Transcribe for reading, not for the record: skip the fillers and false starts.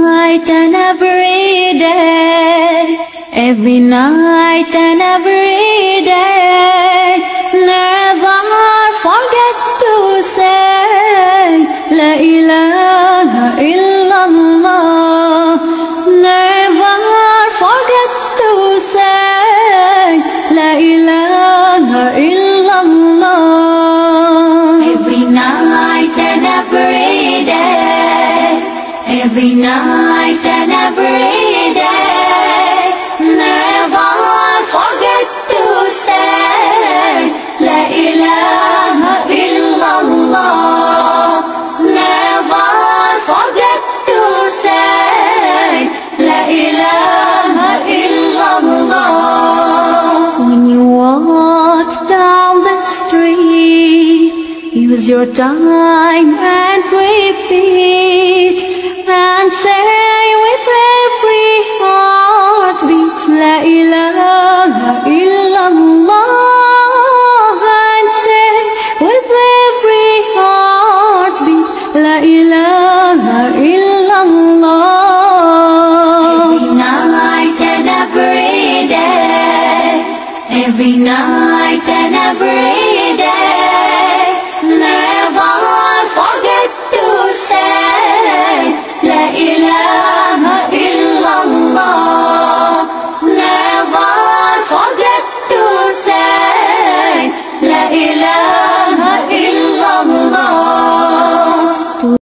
night and every day, every night and every day. Never forget to say La ilaha illallah. Never forget to say La ilaha illallah. Every night and every day, every night and every day. Never forget to say La ilaha illallah. Never forget to say La ilaha illallah. When you walk down the street, use your time and repeat, and say with every heartbeat La ilaha illallah. And say with every heartbeat La ilaha illallah. Every night and every day, every night and every